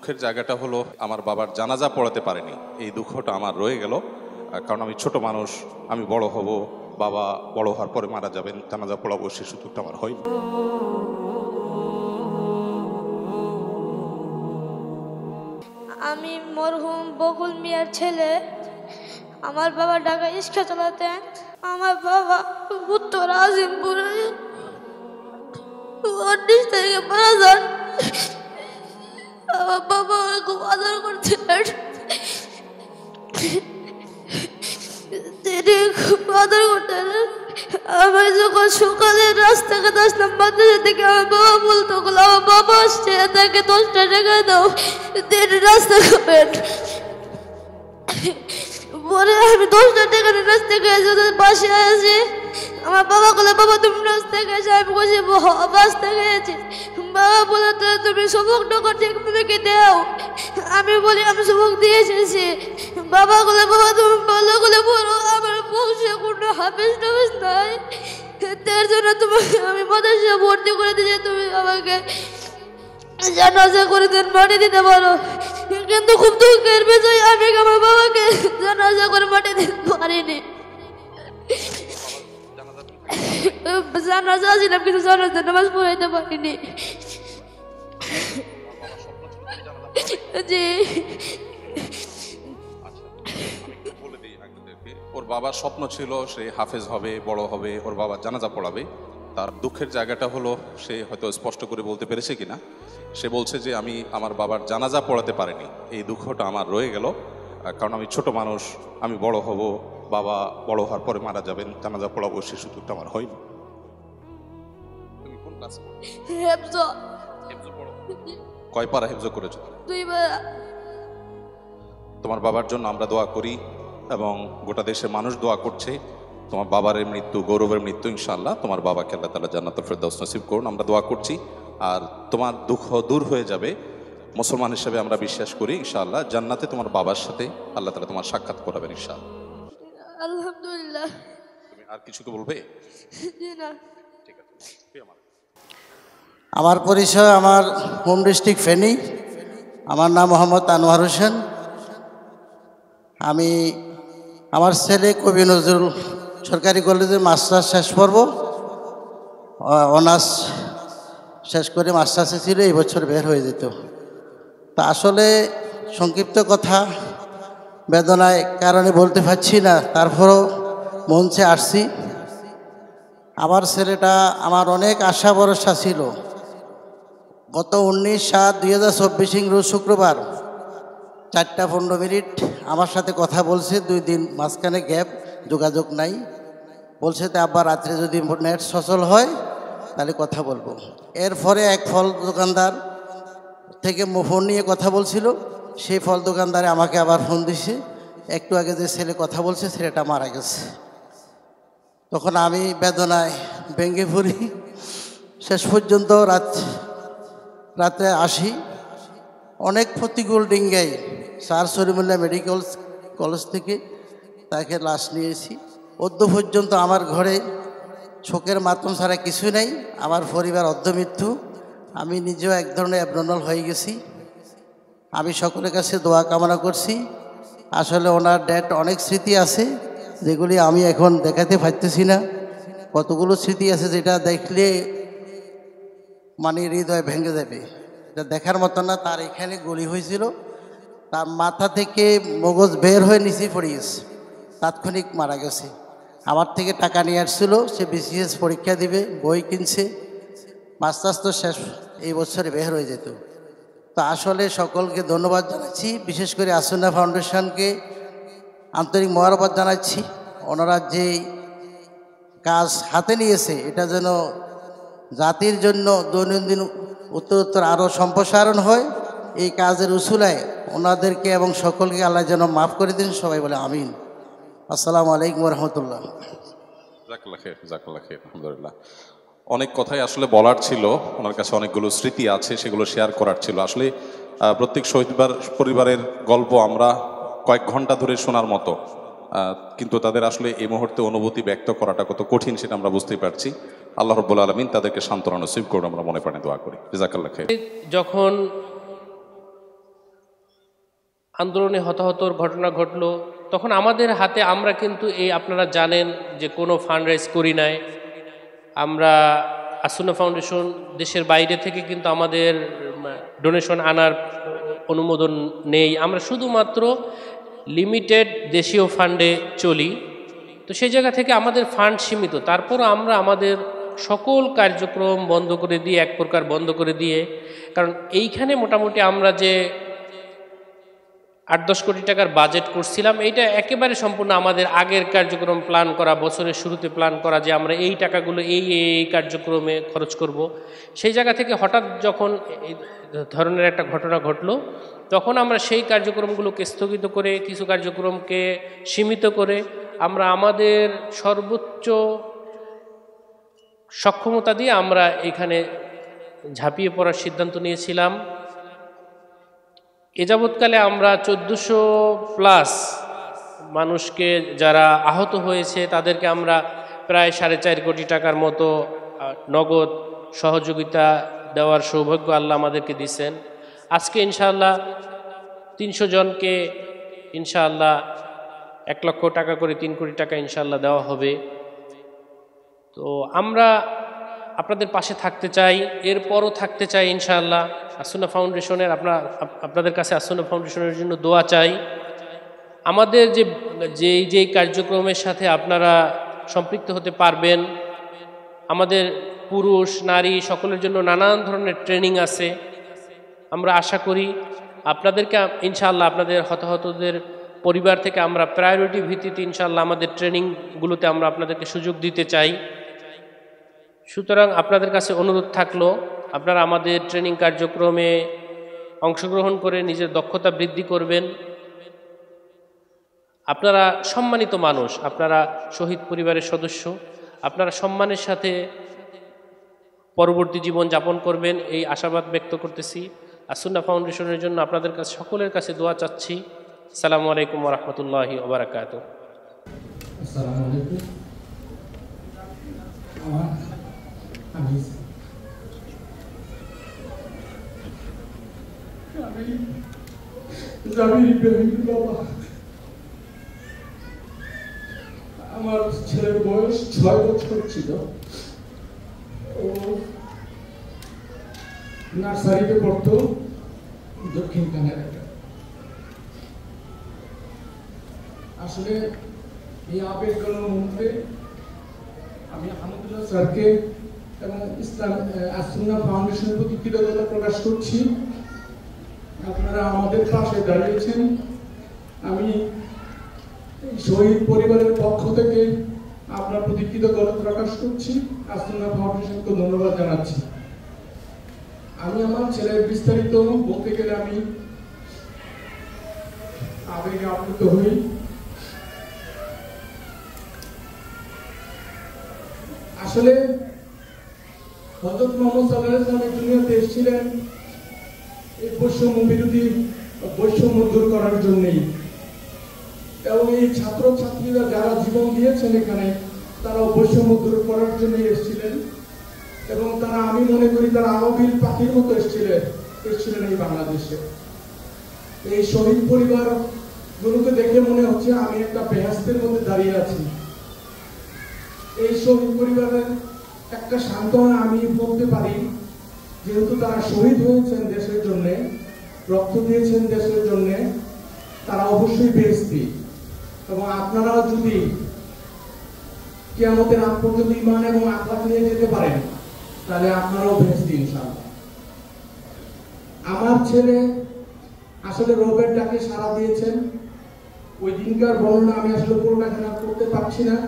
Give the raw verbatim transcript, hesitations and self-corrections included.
দুঃখের জায়গাটা হলো আমার বাবার জানাজা পড়াতে পারেনি, এই দুঃখটা আমার রয়ে গেল। কারণ আমি ছোট মানুষ, আমি বড় হব, বাবা বড় হওয়ার পরে মারা যাবেন, জানাজা পড়াবো, সে সুযোগটা আমার হয়নি। আমি মরহুম বকুল মিয়ার ছেলে। আমার বাবা ঢাকা রিক্সা চালাতেন। আমার বাবা উত্তর আজিমপুরে উনিশ তারিখে মারা যান। আমার বাবা খুব আদর করছিলেন, তিনি খুব আদর করতেন। আমি যখন সকালে রাস্তাঘাট আসলাম মাদ্রাসা থেকে, আমার বাবা বলতো আমার বাবা আসছে, তাকে দশটা টাকা দাও, তিনি রাস্তা খাবেন। পরে আমি দশটা টাকা রাস্তা খেয়েছি, পাশে আছি। আমার বাবা বলে বাবা তুমি রাস্তা খেয়েছি, আমি বসে রাস্তা খেয়েছি। বাবা বলে তুমি সবক টাকা ঠিকভাবে দাও। আমি বলি আমি সবক দিয়ে এসেছি। বাবা বলে বাবা তুমি ভালো করে বলো, আমার বংশে কোনো হাফেজ টাফেজ নাই, তার জন্য তোমাকে আমি মাদ্রাসা ভর্তি করে দিয়েছি, তুমি আমাকে জানাজা করে দেন মাটি দিতে পারো। কিন্তু খুব দুঃখের বিষয়, আমি আমার বাবাকে জানাজা করে মাটি দিতে পারিনি। জানাজা ছিলাম কিন্তু জানাজা নামাজ পড়াইতে পারিনি। জি ওর বাবার স্বপ্ন ছিল সে হাফেজ হবে, বড় হবে, ওর বাবা জানাজা পড়াবে। তার দুঃখের জায়গাটা হলো সে হয়তো স্পষ্ট করে বলতে পেরেছে কিনা, সে বলছে যে আমি আমার বাবার জানাজা পড়াতে পারিনি, এই দুঃখটা আমার রয়ে গেল। কারণ আমি ছোট মানুষ, আমি বড় হব, বাবা বড় হওয়ার পরে মারা যাবেন, জানাজা পড়াবো, সে সুযোগটা আমার হয়নি। তুমি কোন ক্লাসে পড়ো? হেফজ। হেফজ পড়ো? কয় পারা হেফজ করেছো? দুই পারা। তোমার বাবার জন্য আমরা দোয়া করি এবং গোটা দেশের মানুষ দোয়া করছে। তোমার বাবার মৃত্যু গৌরবের মৃত্যু, ইনশাআল্লাহ তোমার বাবাকে আল্লাহ তাআলা জান্নাতুল ফেরদাউস নসিব করুন, আমরা দোয়া করছি। আর তোমার দুঃখ দূর হয়ে যাবে, মুসলমান হিসেবে আমরা বিশ্বাস করি ইনশাআল্লাহ জান্নাতে তোমার বাবার সাথে আল্লাহ তাআলা তোমার সাক্ষাৎ করাবেন ইনশাআল্লাহ। আলহামদুলিল্লাহ। তুমি আর কিছু বলবে? জি না। ঠিক আছে। আমার আমার পরিচয়, আমার হোম ডিস্ট্রিক্ট ফেনী। আমার নাম মোহাম্মদ আনোয়ার হোসেন। আমি আমার ছেলে কবি নজরুল সরকারি কলেজে মাস্টার্স শেষ করব, অনার্স শেষ করে মাস্টার্সে ছিল, এই বছর বের হয়ে যেত। তা আসলে সংক্ষিপ্ত কথা, বেদনায় কারণে বলতে পারছি না, তারপরও মঞ্চে আসছি। আমার ছেলেটা আমার অনেক আশা ভরসা ছিল। গত উনিশ সাত দুই হাজার চব্বিশ রোজ শুক্রবার চারটা পনেরো মিনিট আমার সাথে কথা বলছে, দুই দিন মাঝখানে গ্যাপ, যোগাযোগ নাই। বলছে তো আবার রাত্রে যদি নেট সচল হয় তাহলে কথা বলবো। এরপরে এক ফল দোকানদার থেকে ফোন নিয়ে কথা বলছিল, সেই ফল দোকানদারে আমাকে আবার ফোন দিছে, একটু আগে যে ছেলে কথা বলছে ছেলেটা মারা গেছে। তখন আমি বেদনায় ভেঙে পড়ি। শেষ পর্যন্ত রাত রাতে আসি, অনেক প্রতিকূল ডিঙ্গাই স্যার সলিমুল্লাহ মেডিকেল কলেজ থেকে তাকে লাশ নিয়েছি। অদ্য পর্যন্ত আমার ঘরে শোকের মাধ্যম ছাড়া কিছু নেই। আমার পরিবার অর্ধমৃত্যু, আমি নিজেও এক ধরনের অ্যাবনর্মাল হয়ে গেছি। আমি সকলের কাছে দোয়া কামনা করছি। আসলে ওনার ডেট অনেক স্মৃতি আছে যেগুলি আমি এখন দেখাতে পারতেছি না। কতগুলো স্মৃতি আছে যেটা দেখলে মানে হৃদয় ভেঙে যাবে, এটা দেখার মতো না। তার এখানে গুলি হয়েছিল, তার মাথা থেকে মগজ বের হয়ে নিচে পড়ে গেছে, তাৎক্ষণিক মারা গেছে। আমার থেকে টাকা নিয়ে আসছিল, সে বিসিএস পরীক্ষা দিবে, বই কিনছে, মাস্টার্স তো শেষ এই বছরে বের হয়ে যেত। তো আসলে সকলকে ধন্যবাদ জানাচ্ছি, বিশেষ করে আসুন্না ফাউন্ডেশনকে আন্তরিক মোবারকবাদ জানাচ্ছি। ওনারা যে কাজ হাতে নিয়েছে এটা যেন জাতির জন্য দৈনন্দিন উত্তরোত্তর আরও সম্প্রসারণ হয়, এই কাজের উসুলায় ওনাদেরকে এবং সকলকে আল্লাহ যেন মাফ করে দিন, সবাই বলে আমিন। আসসালামু আলাইকুম রহমতুল্লাহ। জাযাকাল্লাহ খাইর, জাযাকাল্লাহ খাইর, আলহামদুলিল্লাহ। অনেক কথাই আসলে বলার ছিল, ওনার কাছে অনেকগুলো স্মৃতি আছে, সেগুলো শেয়ার করার ছিল। আসলে প্রত্যেক শহীদ পরিবারের গল্প আমরা কয়েক ঘন্টা ধরে শোনার মতো, কিন্তু তাদের আসলে এই মুহূর্তে অনুভূতি ব্যক্ত করাটা কত কঠিন সেটা আমরা বুঝতেই পারছি। আল্লাহ রাব্বুল আলামিন তাদেরকে সান্ত্বনা নসিব করুন, আমরা মনে প্রাণে দোয়া করি। জাযাকাল্লাহ খাইর। যখন আন্দোলনে হতাহতর ঘটনা ঘটলো, তখন আমাদের হাতে আমরা কিন্তু এই আপনারা জানেন যে কোনো ফান্ড রাইজ করি নাই। আমরা আসুনা ফাউন্ডেশন দেশের বাইরে থেকে কিন্তু আমাদের ডোনেশন আনার অনুমোদন নেই। আমরা শুধুমাত্র লিমিটেড দেশীয় ফান্ডে চলি। তো সেই জায়গা থেকে আমাদের ফান্ড সীমিত, তারপরও আমরা আমাদের সকল কার্যক্রম বন্ধ করে দিয়ে, এক প্রকার বন্ধ করে দিয়ে, কারণ এইখানে মোটামুটি আমরা যে আট দশ কোটি টাকার বাজেট করছিলাম, এইটা একেবারে সম্পূর্ণ আমাদের আগের কার্যক্রম প্ল্যান করা, বছরের শুরুতে প্ল্যান করা যে আমরা এই টাকাগুলো এই এই কার্যক্রমে খরচ করব। সেই জায়গা থেকে হঠাৎ যখন এই ধরনের একটা ঘটনা ঘটলো, তখন আমরা সেই কার্যক্রমগুলোকে স্থগিত করে, কিছু কার্যক্রমকে সীমিত করে আমরা আমাদের সর্বোচ্চ সক্ষমতা দিয়ে আমরা এখানে ঝাঁপিয়ে পড়ার সিদ্ধান্ত নিয়েছিলাম। এ যাবৎকালে আমরা চোদ্দোশো প্লাস মানুষকে যারা আহত হয়েছে তাদেরকে আমরা প্রায় সাড়ে চার কোটি টাকার মতো নগদ সহযোগিতা দেওয়ার সৌভাগ্য আল্লাহ আমাদেরকে দিয়েছেন। আজকে ইনশাআল্লাহ তিনশো জনকে ইনশাআল্লাহ এক লক্ষ টাকা করে তিন কোটি টাকা ইনশাআল্লাহ দেওয়া হবে। তো আমরা আপনাদের পাশে থাকতে চাই, এরপরও থাকতে চাই ইনশাআল্লাহ। আসুনা ফাউন্ডেশনের আপনার আপনাদের কাছে আসুনা ফাউন্ডেশনের জন্য দোয়া চাই। আমাদের যে যেই যেই কার্যক্রমের সাথে আপনারা সম্পৃক্ত হতে পারবেন, আমাদের পুরুষ নারী সকলের জন্য নানান ধরনের ট্রেনিং আছে। আমরা আশা করি আপনাদেরকে ইনশাআল্লাহ আপনাদের হতাহতদের পরিবার থেকে আমরা প্রায়োরিটি ভিত্তিতে ইনশাআল্লাহ আমাদের ট্রেনিংগুলোতে আমরা আপনাদেরকে সুযোগ দিতে চাই। সুতরাং আপনাদের কাছে অনুরোধ থাকলো, আপনারা আমাদের ট্রেনিং কার্যক্রমে অংশগ্রহণ করে নিজের দক্ষতা বৃদ্ধি করবেন। আপনারা সম্মানিত মানুষ, আপনারা শহীদ পরিবারের সদস্য, আপনারা সম্মানের সাথে পরবর্তী জীবন যাপন করবেন এই আশাবাদ ব্যক্ত করতেছি। আসুনা ফাউন্ডেশনের জন্য আপনাদের কাছে সকলের কাছে দোয়া চাচ্ছি। আসসালামু আলাইকুম ওয়া রাহমাতুল্লাহি ওয়া বারাকাতুহু। আসসালামু আলাইকুম। আমার আমি আমি জামির ইব্রাহিম বাবা। আমার ছেলের বয়স ছয় বছর ছিল। ও নার্সারিতে পড়তো দক্ষিণ কানাডায়। আসলে এই আবেগগণ মুহূর্তে আমি আহমদুল্লাহ স্যারকে এবং ইসলাম আসুনা ফাউন্ডেশনের প্রতি কৃতজ্ঞতা প্রকাশ করছি। আপনারা আমাদের পাশে দাঁড়িয়েছেন। আমি শহীদ পরিবারের পক্ষ থেকে আপনার প্রতি কৃতজ্ঞতা প্রকাশ করছি। আসুনা ফাউন্ডেশনকে ধন্যবাদ জানাচ্ছি। আমি আমার ছেলের বিস্তারিত বলতে গেলে আমি আবেগে আপ্লুত হই। আসলে হযরত মুহাম্মদ সাল্লাল্লাহু আলাইহি ওয়াসাল্লাম দুনিয়াতে এসেছিলেন এই বৈষম্য বিরোধী বৈষম্য দূর করার জন্যই, এবং এই ছাত্র ছাত্রীরা যারা জীবন দিয়েছেন এখানে তারাও বৈষম্য দূর করার জন্যই এসেছিলেন, এবং তারা আমি মনে করি তারা আরবিল পাখির মতো এসেছিলেন এসেছিলেন এই বাংলাদেশে। এই শহীদ পরিবার গুলোকে দেখে মনে হচ্ছে আমি একটা বেহেশতের মধ্যে দাঁড়িয়ে আছি। এই শহীদ পরিবারের একটা সান্ত্বনা আমি বলতে পারি, যেহেতু তারা শহীদ হয়েছেন দেশের জন্য, রক্ত দিয়েছেন দেশের জন্য, তারা অবশ্যই বেহেশতি। এবং আপনারাও যদি কিয়ামতের আগ পর্যন্ত ঈমান এবং আখলাক নিয়ে যেতে পারেন তাহলে আপনারাও বেহেশতি ইনশাআল্লাহ। আমার ছেলে আসলে রবের ডাকে সাড়া দিয়েছেন। ওই দিনকার বর্ণনা আমি আসলে পুরোটা এখানে করতে পারছি না।